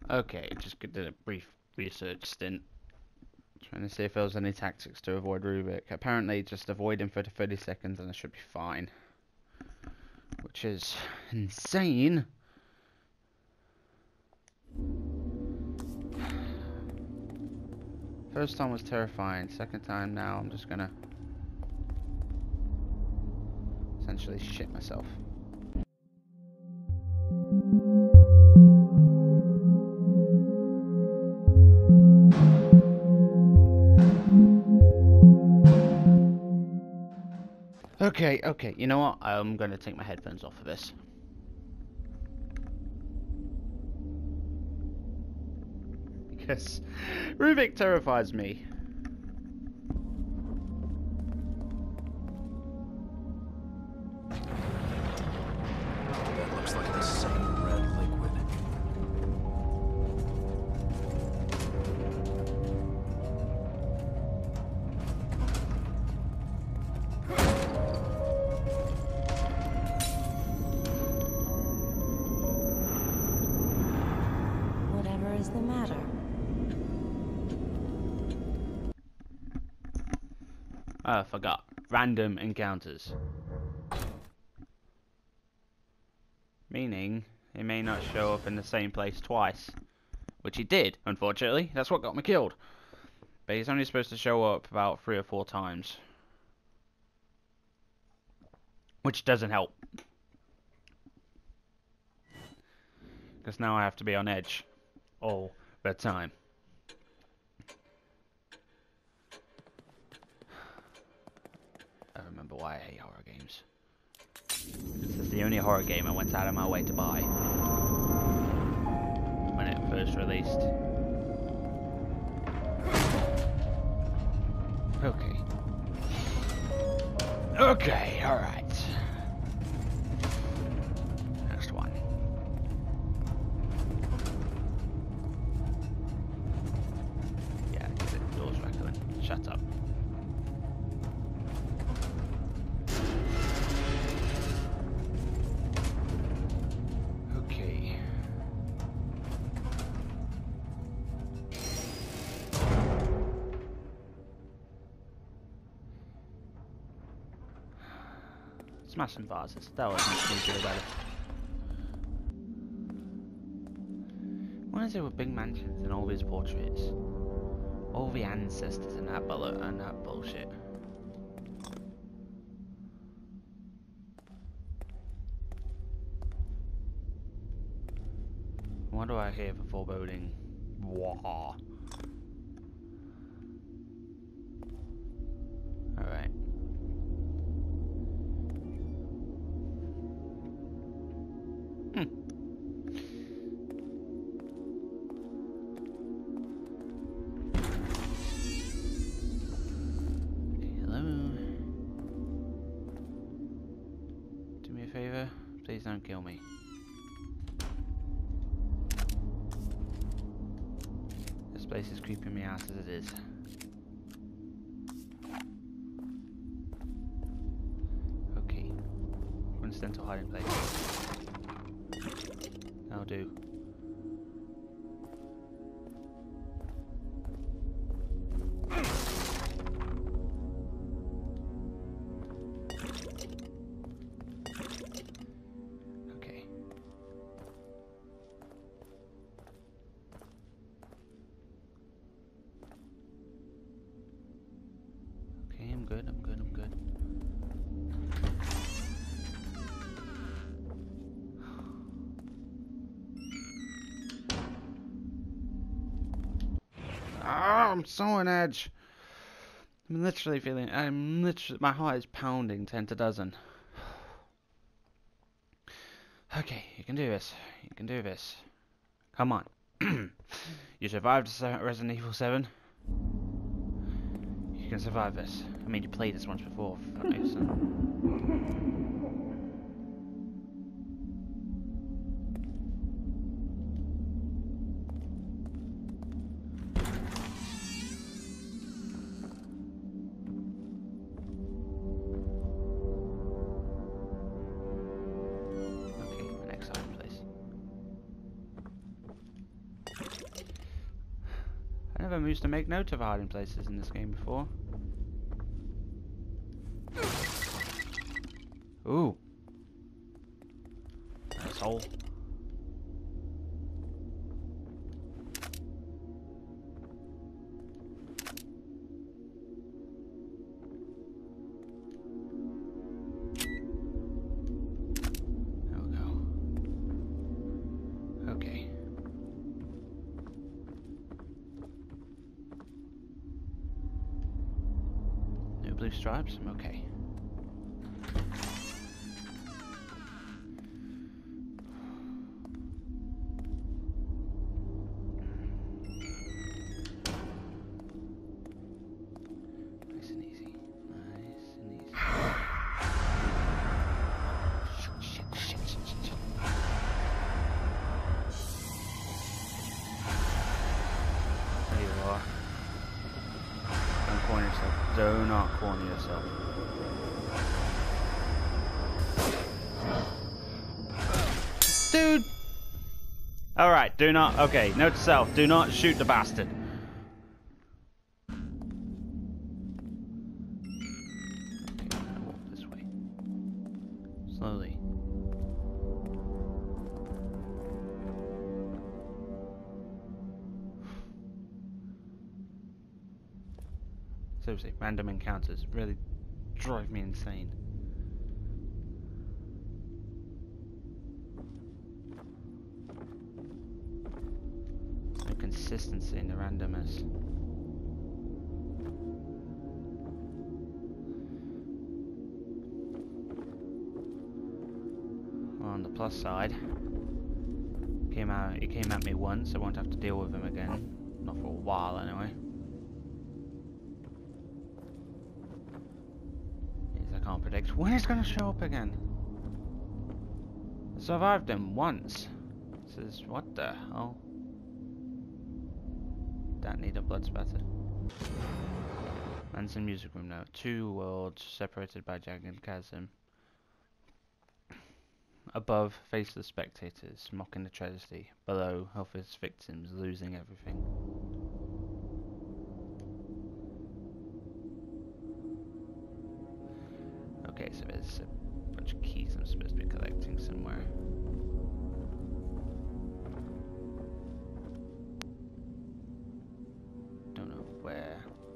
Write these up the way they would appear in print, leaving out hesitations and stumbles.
Okay, just did a brief research stint. Trying to see if there was any tactics to avoid Rubik. Apparently, just avoid him for 30 seconds and I should be fine. Which is insane. First time was terrifying. Second time now, I'm just gonna essentially shit myself. Okay, you know what? I'm gonna take my headphones off for this. Because Rubik terrifies me. That looks like the same red liquid. Whatever is the matter? I forgot. Random encounters. Meaning, he may not show up in the same place twice. Which he did, unfortunately. That's what got me killed. But he's only supposed to show up about 3 or 4 times. Which doesn't help. Because now I have to be on edge. All the time. I remember why I hate horror games. This is the only horror game I went out of my way to buy. When it first released. Okay. Okay, alright. Next one. Yeah, get it. Doors rattling. Shut up. Okay. Smashing vases. That wasn't too bad. What is it with big mansions and all these portraits? All the ancestors and that bullet and that bullshit. What do I hear for foreboding? Wah. Alright. Hello? Do me a favor? Please don't kill me. This place is creeping me out as it is. Okay. Coincidental hiding place. That'll do. Okay. Okay, I'm good, I'm good, I'm good. Ah, I'm so on edge. I'm literally, my heart is pounding 10 to dozen. Okay, you can do this. You can do this. Come on. You survived Resident Evil 7. You can survive this. I mean, you played this once before. If that makes sense. Okay, the next hiding place. them used to make note of hiding places in this game before. Ooh. Asshole. There we go. Okay. No blue stripes? I'm okay. Nice and easy. Nice and easy. Shit. There you are. Don't corner yourself. Do not corner yourself. Dude! Alright, do not. Okay, note to self. Do not shoot the bastard. Okay, I'm gonna walk this way. Slowly. Seriously, random encounters really drive me insane. No consistency in the randomness. Well, on the plus side, he came at me once. I won't have to deal with him again. Not for a while, anyway. I can't predict when he's gonna show up again. I survived him once. This is what the hell? Don't need a blood spatter. Manson music room now. 2 worlds separated by jagged chasm. Above, faceless spectators mocking the tragedy. Below, helpless victims losing everything. Okay, so there's a bunch of keys I'm supposed to be collecting somewhere. Don't know where.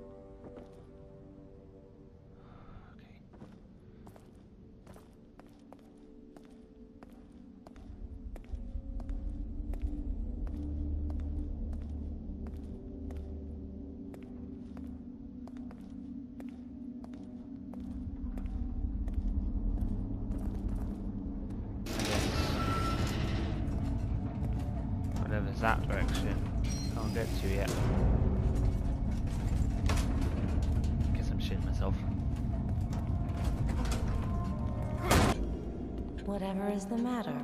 Okay. Whatever's that direction, can't get to yet. Guess I'm shitting myself. Whatever is the matter?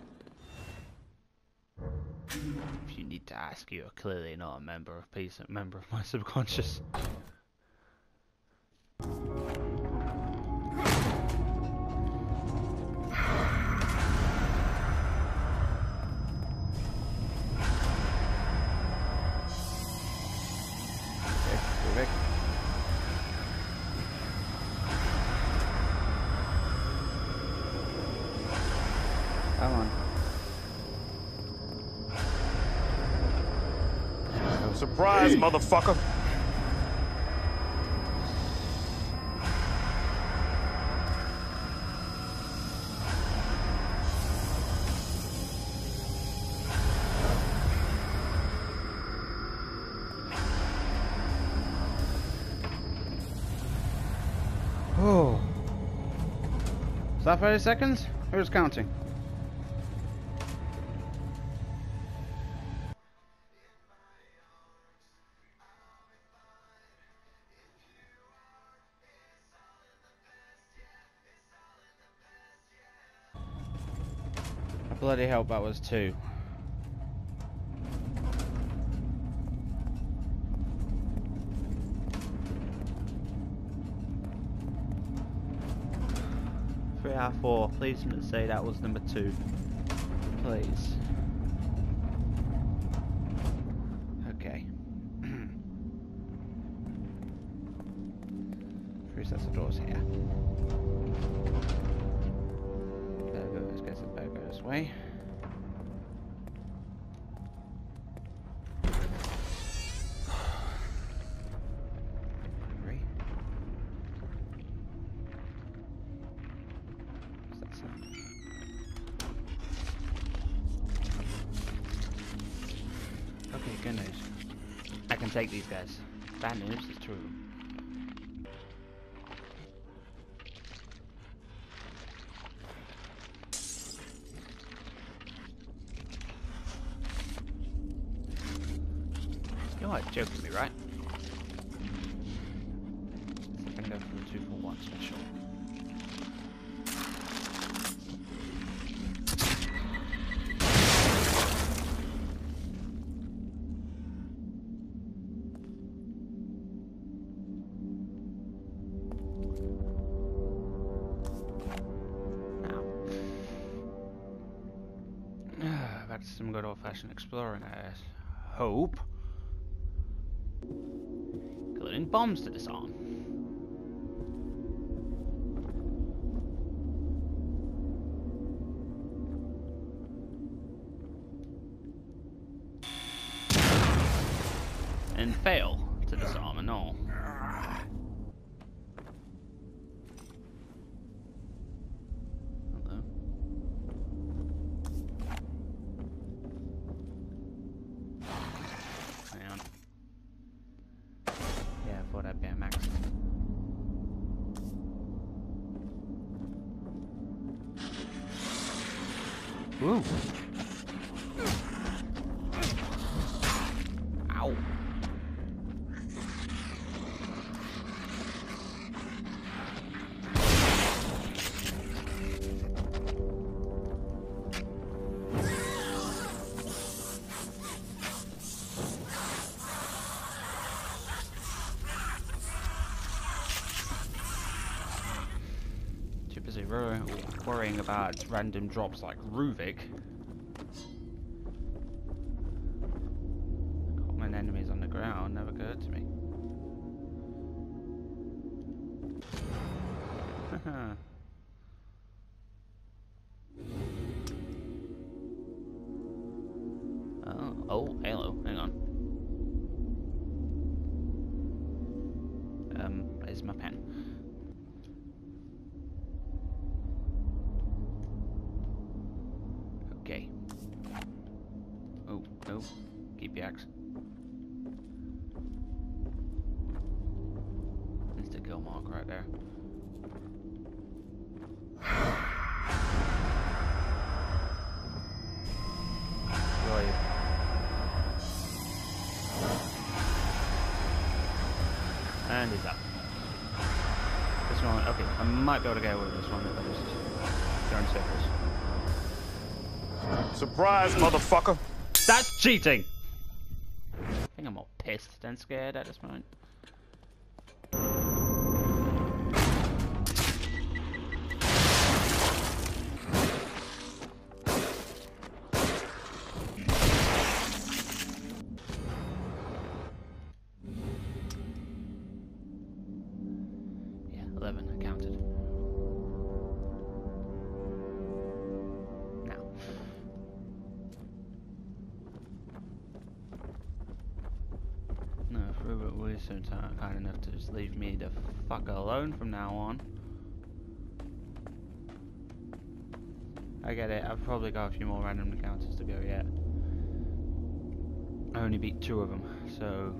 If you need to ask, you are clearly not a member of peace, a member of my subconscious. Come on. Surprise, motherfucker! Oh. Is that 30 seconds? Who's counting? Bloody hell, that was 2. Three out of 4. Please say that was number 2. Please. Okay. access the doors here. Burger, let's go to the burger this way. Hungry. What's that sound? Okay, good news. I can take these guys. Bad news, there's two of them. You're joking me, right? So I can go for the 2 for 1 special. Now, back to some good old-fashioned exploring, I hope. Including bombs to disarm. And fail to disarm and all. Hello. Hang on. Yeah, I thought I'd be a max. Ooh. Ow. Too busy worrying about random drops like Ruvik. Common enemies on the ground never occurred to me. Oh, Halo, hang on. Where's my pen? Okay. Oh, no. Keep your axe. Insta kill mark right there. Where are you? And he's up. This one, okay, I might be able to get away with this one if I just go in circles. Surprise, motherfucker! That's cheating! I think I'm more pissed than scared at this point. Yeah, 11, I counted. Now. No, if Robert Wilson are kind enough to just leave me the fuck alone from now on. I get it, I've probably got a few more random encounters to go yet. I only beat 2 of them, so...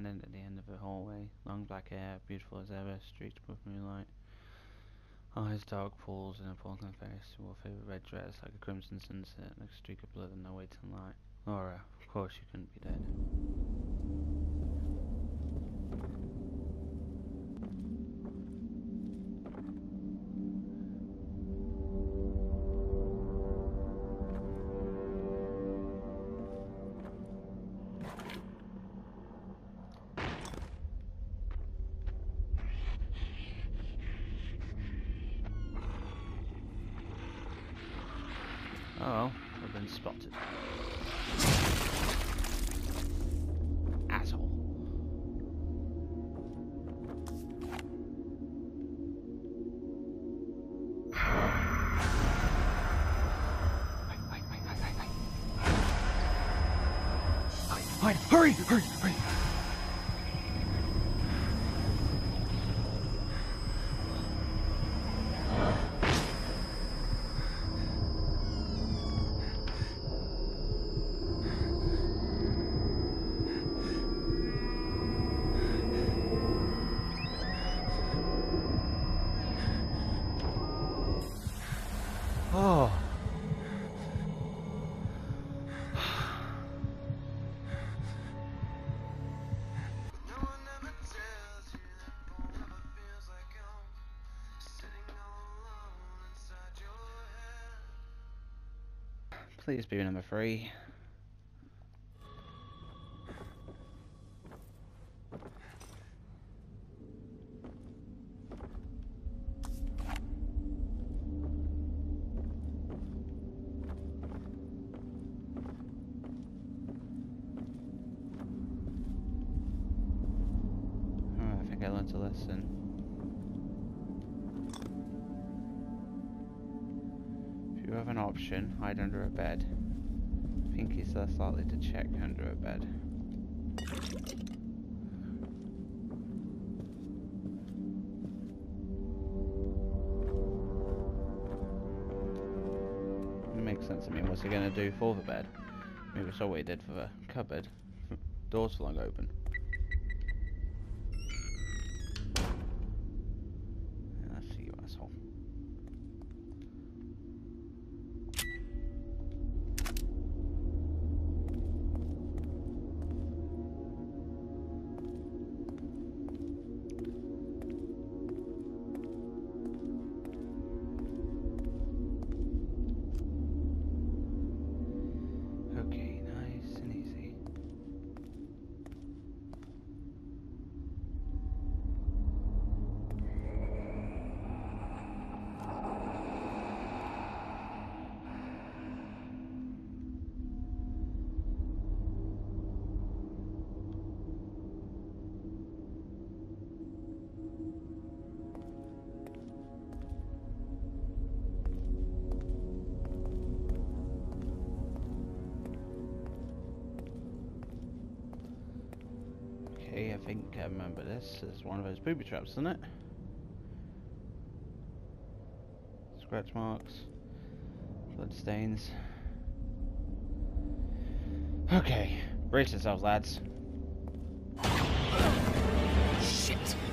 standing at the end of the hallway. Long black hair, beautiful as ever, streaked with moonlight. Eyes dark pools in a porcelain face. She wore a favourite red dress like a crimson sunset, like a streak of blood in the waiting light. Laura, of course you couldn't be dead. Oh, we've been spotted. Asshole. Hide! Hurry! Hurry! Hurry! Oh. Please be number 3. I think I learned a lesson. If you have an option, hide under a bed. Pinky's less likely to check under a bed. It makes sense. I mean, what's he gonna do for the bed? Maybe that's what he did for the cupboard. Doors flung open. I see you, asshole. Okay, nice and easy. Okay, I think I remember this as one of those booby traps, isn't it? Scratch marks, blood stains. Okay, brace yourselves, lads. Shit.